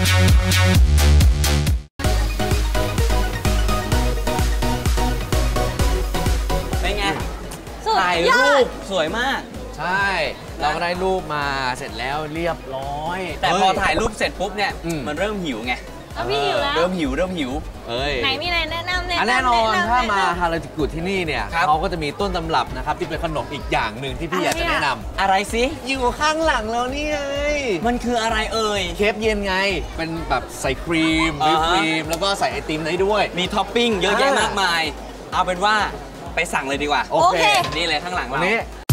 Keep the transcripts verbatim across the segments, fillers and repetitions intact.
เป็นไงถ่ายรูปสวยมากใช่เราก็ได้รูปมาเสร็จแล้วเรียบร้อยแต่พอถ่ายรูปเสร็จปุ๊บเนี่ยมันเริ่มหิวไงพี่หิวแล้วเริ่มหิวเริ่มหิวไหนมีอะไรแนะนำเนี่ยแน่นอนถ้ามาฮาราจูกุที่นี่เนี่ยเขาก็จะมีต้นตำรับนะครับที่เป็นขนมอีกอย่างหนึ่งที่พี่อยากจะแนะนำอะไรสิอยู่ข้างหลังเรานี่ไงมันคืออะไรเอ่ยเคฟเย็นไงเป็นแบบใส่ครีมวิปครีมแล้วก็ใส่ไอติมได้ด้วยมีท็อปปิ้งเยอะแยะมากมายเอาเป็นว่าไปสั่งเลยดีกว่าโอเคนี่เลยข้างหลังเรา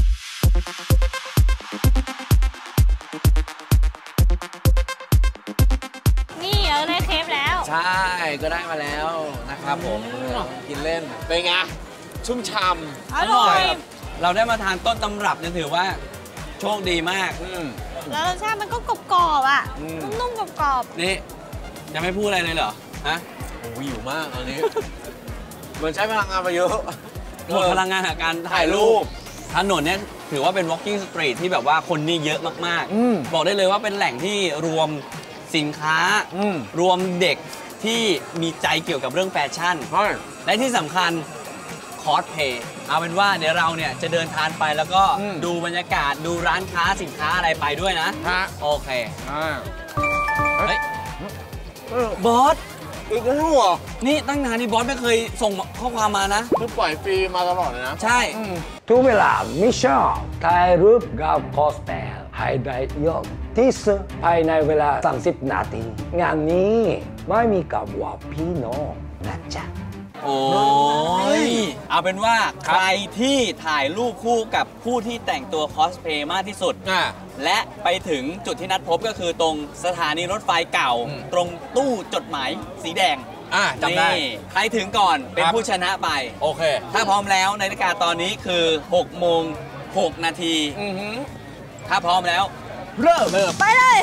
นี่เราได้เคฟแล้วใช่ก็ได้มาแล้วนะครับผมกินเล่นเป็นไงชุ่มฉ่ำอร่อยเราได้มาทานต้นตำรับเนี่ยถือว่าโชคดีมากแล้วรสชาติมันก็กรอบๆอ่ะนุ่มๆกรอบๆนี่ยังไม่พูดอะไรเลยเหรอฮะโอ้หิวมากอันนี้เหมือนใช้พลังงานมาเยอะหมดพลังงานกับการถ่ายรูปถนนเนี่ยถือว่าเป็น walking street ที่แบบว่าคนนี่เยอะมากๆบอกได้เลยว่าเป็นแหล่งที่รวมสินค้ารวมเด็กที่มีใจเกี่ยวกับเรื่องแฟชั่นและที่สำคัญคอสเพย์เอาเป็นว่าเดี๋ยวเราเนี่ยจะเดินทางไปแล้วก็ดูบรรยากาศดูร้านค้าสินค้าอะไรไปด้วยนะโอเคเฮ้ยบอสอีกแล้วเหรอนี่ตั้งนานนี่บอสไม่เคยส่งข้อความมานะคือปล่อยฟรีมาตลอดเลยนะใช่ทุกเวลามิชชั่นถ่ายรูปกับคอสเพย์ให้ได้เยอะที่สุดภายในเวลาสามสิบนาทีงานนี้ไม่มีกับว่าพี่น้องนะจ๊ะโอ้ยเอาเป็นว่าใครที่ถ่ายรูปคู่กับผู้ที่แต่งตัวคอสเพลย์มากที่สุดและไปถึงจุดที่นัดพบก็คือตรงสถานีรถไฟเก่าตรงตู้จดหมายสีแดงจำได้ใครถึงก่อนเป็นผู้ชนะไปโอเคถ้าพร้อมแล้วนาฬิกาตอนนี้คือหกโมงหกนาทีถ้าพร้อมแล้วเริ่มไปเลย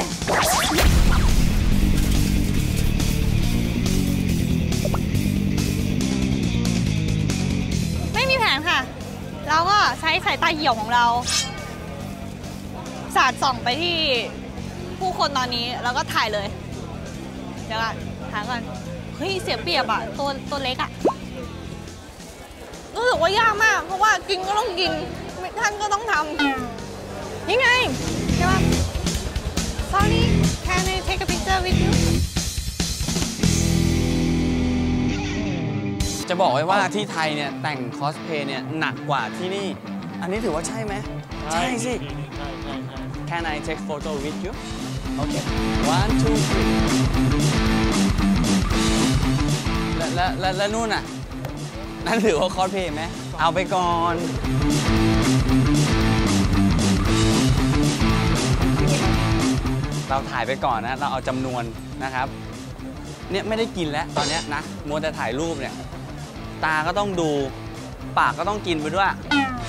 ไม่มีแผนค่ะเราก็ใช้สายตาเหี่ยวของเราสาดส่องไปที่ผู้คนตอนนี้แล้วก็ถ่ายเลยเดี๋ยวก่อนถามก่อนเฮ้ยเสียเปรียบอะตัวตัวเล็กอะรู้สึกว่ายากมากเพราะว่ากินก็ต้องกินท่านก็ต้องทำยังไงใช่ปะSorry, can I take a picture with you? จะบอกไว้ว่าที่ไทยเนี่ยแต่งคอสเพลย์เนี่ยหนักกว่าที่นี่อันนี้ถือว่าใช่ไหมใช่สิ Can I take photo with you? Okay. One, two, three. และและและและนู่นน่ะนั่นถือว่าคอสเพลย์ไหมเอาไปก่อนเราถ่ายไปก่อนนะเราเอาจำนวนนะครับเนี่ยไม่ได้กินแล้วตอนนี้นะมัวแต่ถ่ายรูปเนี่ยตาก็ต้องดูปากก็ต้องกินไปด้วย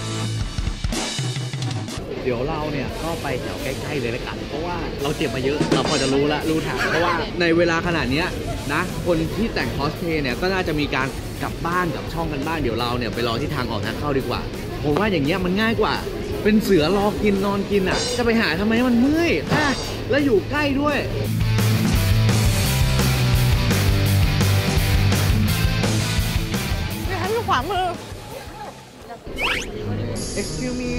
เดี๋ยวเราเนี่ยก็ไปแถวใกล้ๆเลยละกันเพราะว่าเราเจ็บมาเยอะเราพอจะรู้ละรู้ทางเพราะว่าในเวลาขนาดนี้นะคนที่แต่งคอสเพลย์เนี่ยก็น่าจะมีการกลับบ้านกลับช่องกันบ้างเดี๋ยวเราเนี่ยไปรอที่ทางออกทางเข้าดีกว่าผมว่าอย่างเงี้ยมันง่ายกว่าเป็นเสือรอกินนอนกินอ่ะจะไปหาทำไมมันเมื่อยแล้วอยู่ใกล้ด้วยไม่ให้อยู่ขวามือ Excuse me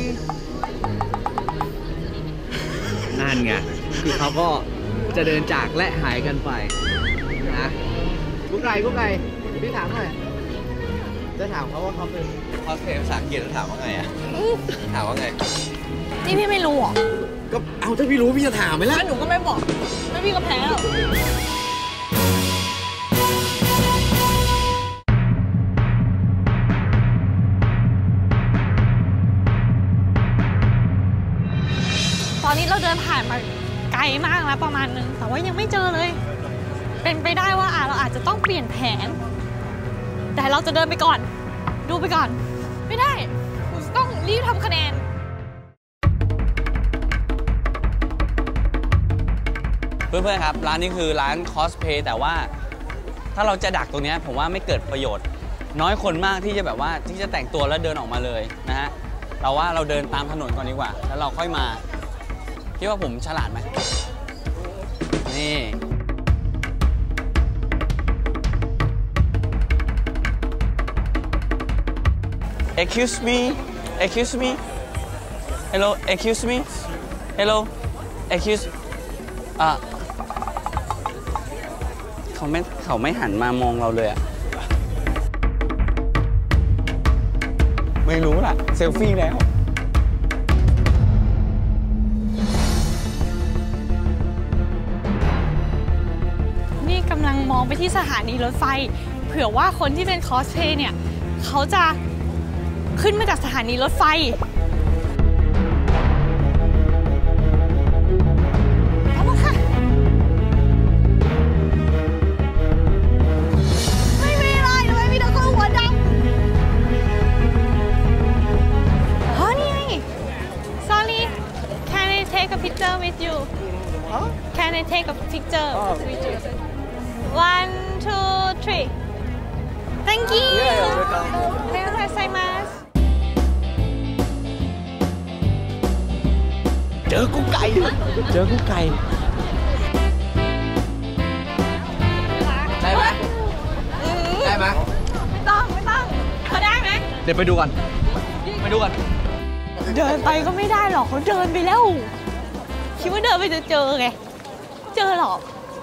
นั่นไงคือเขาก็จะเดินจากและหายกันไปนะกุ๊กไก่กุ๊กไก่พี่ถามหน่อยจะถามเขาว่าเขาเป็นคอสเพลย์ภาษาอังกฤษจะถามว่าไงอ่ะถามว่าไงนี่พี่ไม่รู้หรอก็เอาถ้าพี่รู้พี่จะถามไหมล่ะหนูก็ไม่บอกแล้วพี่ก็แพ้หรอกตอนนี้เราเดินผ่านมาไกลมากแล้วประมาณนึงแต่ว่ายังไม่เจอเลยเป็นไปได้ว่าเราอาจจะต้องเปลี่ยนแผนแต่เราจะเดินไปก่อนดูไปก่อนไม่ได้ต้องรีบทำคะแนนเพื่อนๆครับร้านนี้คือร้านคอสเพลย์แต่ว่าถ้าเราจะดักตรงนี้ผมว่าไม่เกิดประโยชน์น้อยคนมากที่จะแบบว่าที่จะแต่งตัวแล้วเดินออกมาเลยนะฮะเราว่าเราเดินตามถนนก่อนดีกว่าแล้วเราค่อยมาคิดว่าผมฉลาดไหมนี่ excuse me excuse me hello excuse me hello excuse อ่ะเขาไม่เขาไม่หันมามองเราเลยอะไม่รู้ล่ะเซลฟี่แล้วนี่กำลังมองไปที่สถานีรถไฟเผื่อว่าคนที่เป็นคอสเพลย์เนี่ยเขาจะขึ้นมาจากสถานีรถไฟเอาละค่ะไม่มีอะไรเลยมีแต่คนหัวดำอ๋อนี่ไง sorry can I take a picture with you can I take a picture with you one two three thank you เรียกอะไรไซมัสเจอกุ๊กไก่เจอกุ๊กไก่ได้ไหมได้ไหมไม่ต้องไม่ต้องเขาได้ไหมเดี๋ยวไปดูกันไปดูกันเดินไปก็ไม่ได้หรอกเขาเดินไปแล้วคิดว่าเดินไปจะเจอไงเจอหรอ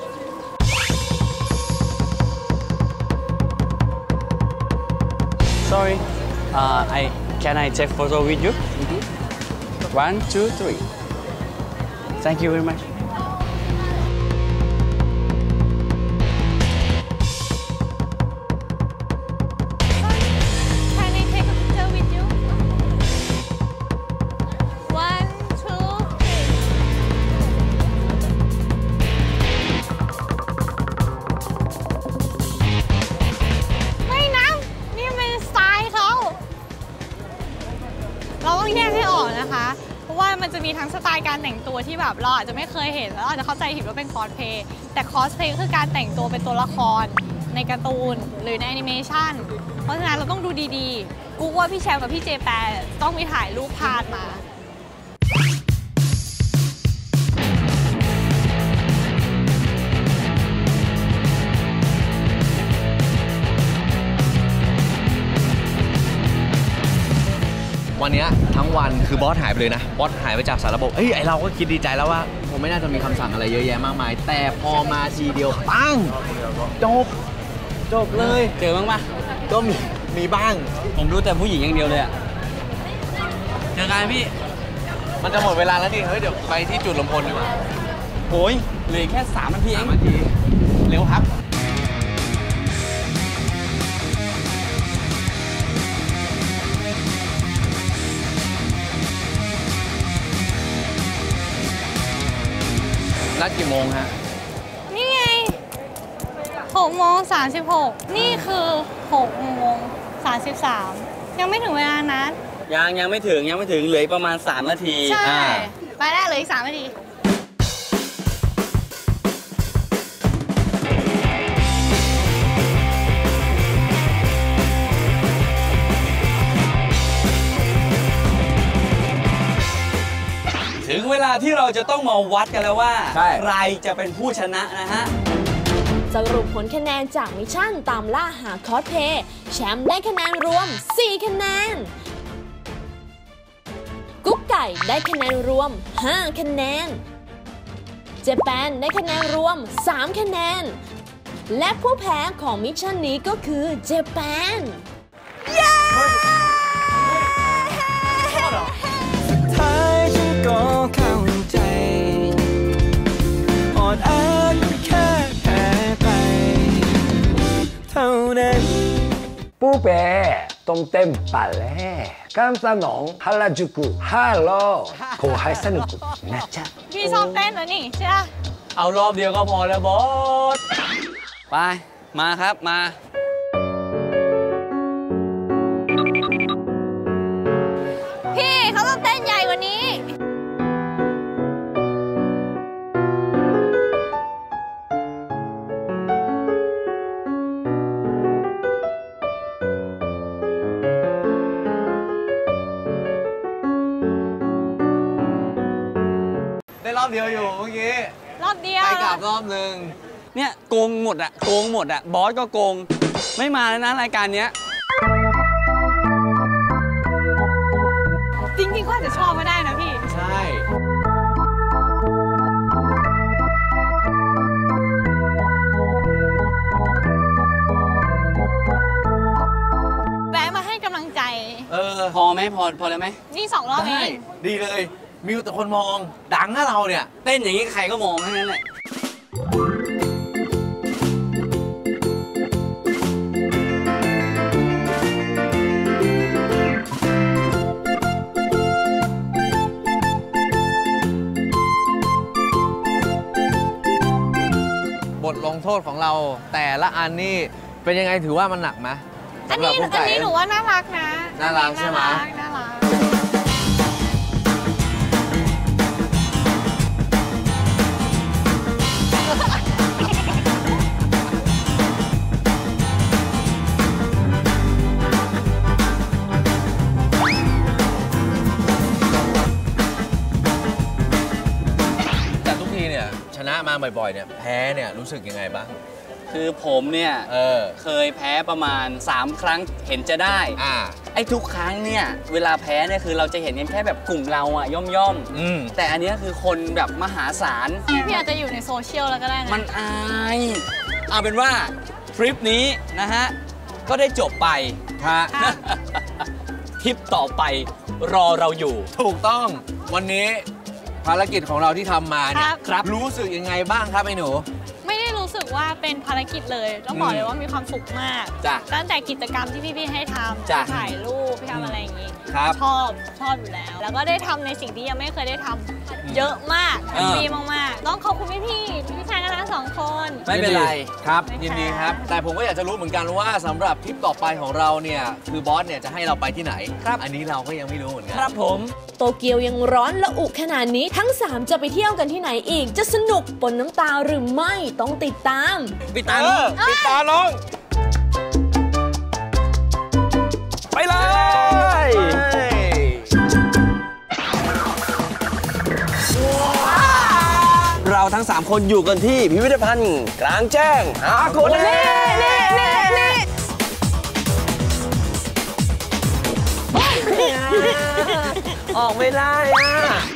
sorry uh, I can I take photo with you one two three thank you very much can I take a picture with you one two three ไม่นะนี่เป็นสไตล์เขาเราต้องแยกให้ออกนะคะเพราะว่ามันจะมีทั้งสไตล์การแต่งตัวที่แบบเราอาจจะไม่เคยเห็นแล้วอาจจะเข้าใจผิดว่าเป็นคอสเพลย์แต่คอสเพลย์คือการแต่งตัวเป็นตัวละครในการ์ตูนหรือในแอนิเมชันเพราะฉะนั้นเราต้องดูดีๆกูว่าพี่แชมป์กับพี่เจแปนต้องไปถ่ายรูปพาดมาวันนี้ทั้งวันคือบอสหายไปเลยนะบอสหายไปจากสารระบบเอ้ยไอเราก็คิดดีใจแล้วว่าผมไม่น่าจะมีคำสั่งอะไรเยอะแยะมากมายแต่พอมาทีเดียวปังจบจบเลยเจอบ้างปะก็มีมีบ้างผมรู้แต่ผู้หญิงอย่างเดียวเลยอะเจอกันพี่มันจะหมดเวลาแล้วดิเฮ้ยเดี๋ยวไปที่จุดลมพลดีกว่าโอ้ยเหลือแค่สามนาทีเองสามนาทีเร็วครับนัดกี่โมงฮะนี่ไงหกโมงสามสิบหกนี่คือหกโมงสามสิบสามยังไม่ถึงเวลานัดยังยังไม่ถึงยังไม่ถึงเหลือประมาณสามนาทีใช่ไปได้เลยอีกสามนาทีถึงเวลาที่เราจะต้องมาวัดกันแล้วว่าใครจะเป็นผู้ชนะนะฮะสรุปผลคะแนนจากมิชชั่นตามล่าหาคอสเพลย์แชมป์ได้คะแนนรวมสี่คะแนนกุ๊กไก่ได้คะแนนรวมห้าคะแนนเจแปนได้คะแนนรวมสามคะแนนและผู้แพ้ของมิชชั่นนี้ก็คือเจแปนเย้ก็เข้าใจอ่อนแอก็แค่แพ้ไปเท่านั้นผู้แพ้ต้องเต็มปากแล้วคำสนองฮาราจูกุฮัลโหลขอให้สนุกนะจ๊ะพี่ชอบเต้นเหรอนี่ใช่ไหมเอารอบเดียวก็พอแล้วบอสไปมาครับมาพี่เขาต้องเต้นใหญ่กว่านี้ได้รอบเดียวอยู่เมื่อกี้รอบเดียวไปกลับรอบหนึ่งเนี่ยโกงหมดอะโกงหมดอะบอสก็โกงไม่มาแล้วนะรายการเนี้ยพอพอแล้วไหมนี่สองรอบเอได้งดีเลยมีแต่คนมองดังนะเราเนี่ยเต้นอย่างนี้ใครก็มองทั้งนั้นแหละบทลงโทษของเราแต่ละอันนี่เป็นยังไงถือว่ามันหนักไหมอันนี้สำหรับอันนี้หนูว่าน่ารักนะน่ารักใช่ไหมน่ารักน่ารักแต่ทุกทีเนี่ยชนะมาบ่อยๆเนี่ยแพ้เนี่ยรู้สึกยังไงบ้างคือผมเนี่ยเออเคยแพ้ประมาณ สาม ครั้งเห็นจะได้อ่าไอ้ทุกครั้งเนี่ยเวลาแพ้เนี่ยคือเราจะเห็นกันแค่แบบกลุ่มเราอะย่อมย่อมๆอืมแต่อันเนี้ยคือคนแบบมหาศาลพี่อาจจะอยู่ในโซเชียลแล้วก็ได้นะมันอาย เอาเป็นว่าทริปนี้นะฮะ ก็ได้จบไปฮะทริปต่อไปรอเราอยู่ถูกต้องวันนี้ภารกิจของเราที่ทำมาเนี่ยครับรู้สึกยังไงบ้างครับไอ้หนูไม่ได้รู้สึกว่าเป็นภารกิจเลยต้องบอกอืมเลยว่ามีความสุขมากจ้ะตั้งแต่กิจกรรมที่พี่ๆให้ทำจ้ะถ่ายรูปพี่ทำอะไรอย่างงี้ครับชอบชอบอยู่แล้ว แล้วก็ได้ทำในสิ่งที่ยังไม่เคยได้ทำเยอะมากแฮปปี้มากๆต้องขอบคุณพี่ๆพี่ชายนะทั้งสองคนไม่เป็นไรครับไม่ยินค่ะดีครับ แต่ผมก็อยากจะรู้เหมือนกันว่าสำหรับทริปต่อไปของเราเนี่ยคือบอสเนี่ยจะให้เราไปที่ไหนครับอันนี้เราก็ยังไม่รู้เหมือนกันครับผมโตเกียวยังร้อนและอุขนาดนี้ทั้ง สาม จะไปเที่ยวกันที่ไหนอีก จะสนุกปนน้ำตาหรือไม่ต้องติดตามปิดตาเออปิดตาน้องไปเลย เราทั้ง สาม คนอยู่กันที่พิพิธภัณฑ์กลางแจ้งฮาโกเน่ออกไม่ได้อะ